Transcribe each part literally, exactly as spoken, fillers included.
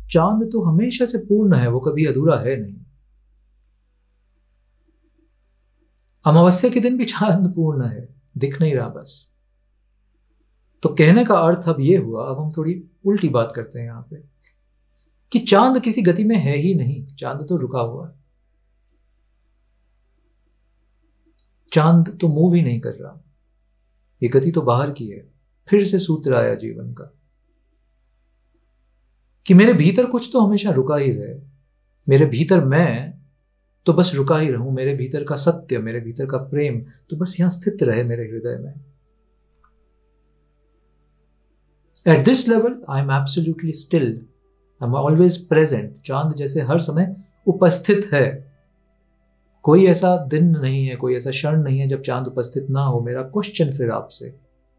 चांद तो हमेशा से पूर्ण है, वो कभी अधूरा है नहीं। अमावस्या के दिन भी चांद पूर्ण है, दिख नहीं रहा बस। तो कहने का अर्थ अब ये हुआ, अब हम थोड़ी उल्टी बात करते हैं यहां पे, कि चांद किसी गति में है ही नहीं, चांद तो रुका हुआ है। चांद तो मूव ही नहीं कर रहा, ये गति तो बाहर की है। फिर से सूत्र आया जीवन का कि मेरे भीतर कुछ तो हमेशा रुका ही रहे, मेरे भीतर मैं तो बस रुका ही रहूं, मेरे भीतर का सत्य, मेरे भीतर का प्रेम तो बस यहां स्थित रहे मेरे हृदय में। At this level I am absolutely still, I am always present. चांद जैसे हर समय उपस्थित है। कोई ऐसा दिन नहीं है, कोई ऐसा क्षण नहीं है जब चांद उपस्थित ना हो। मेरा क्वेश्चन फिर आपसे,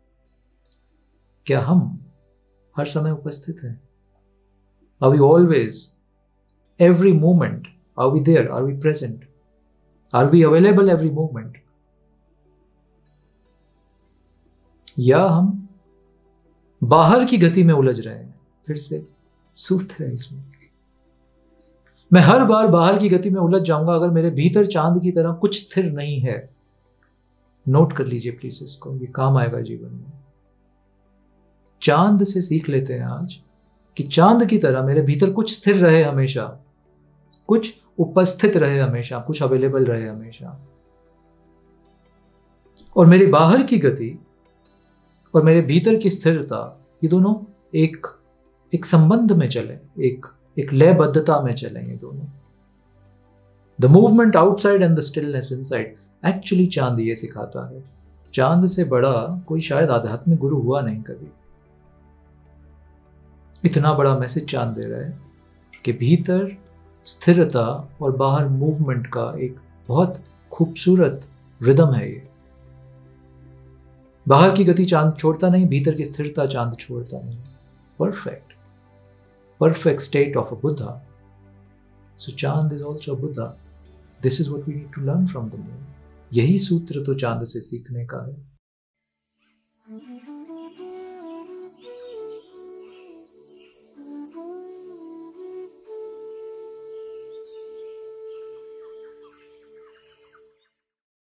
क्या हम हर समय उपस्थित हैं? Are we always, every moment, are we there? Are we present? Are we available every moment? या हम बाहर की गति में उलझ रहे हैं? फिर से सूत्र है इसमें। मैं हर बार बाहर की गति में उलझ जाऊंगा अगर मेरे भीतर चांद की तरह कुछ स्थिर नहीं है। नोट कर लीजिए प्लीज इसको, ये काम आएगा जीवन में। चांद से सीख लेते हैं आज कि चांद की तरह मेरे भीतर कुछ स्थिर रहे हमेशा, कुछ उपस्थित रहे हमेशा, कुछ अवेलेबल रहे हमेशा। और मेरी बाहर की गति और मेरे भीतर की स्थिरता, ये दोनों एक एक संबंध में चले, एक एक लयबद्धता में चले ये दोनों। The movement outside and the stillness inside. Actually चांद ये सिखाता है। चांद से बड़ा कोई शायद आध्यात्मिक गुरु हुआ नहीं कभी। इतना बड़ा मैसेज चांद दे रहा है कि भीतर स्थिरता और बाहर मूवमेंट का एक बहुत खूबसूरत रिदम है ये। बाहर की गति चांद छोड़ता नहीं, भीतर की स्थिरता चांद छोड़ता नहीं। Perfect perfect state of a Buddha. So चांद is also Buddha. This is what we need to learn from the moon. यही सूत्र तो चांद से सीखने का है।